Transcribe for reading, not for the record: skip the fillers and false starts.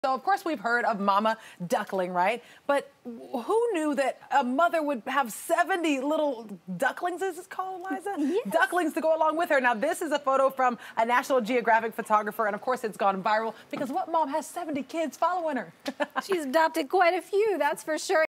So, of course, we've heard of Mama Duckling, right? But who knew that a mother would have 70 little ducklings, is it called, Liza? Yes. Ducklings to go along with her. Now, this is a photo from a National Geographic photographer, and of course, it's gone viral because what mom has 70 kids following her? She's adopted quite a few, that's for sure.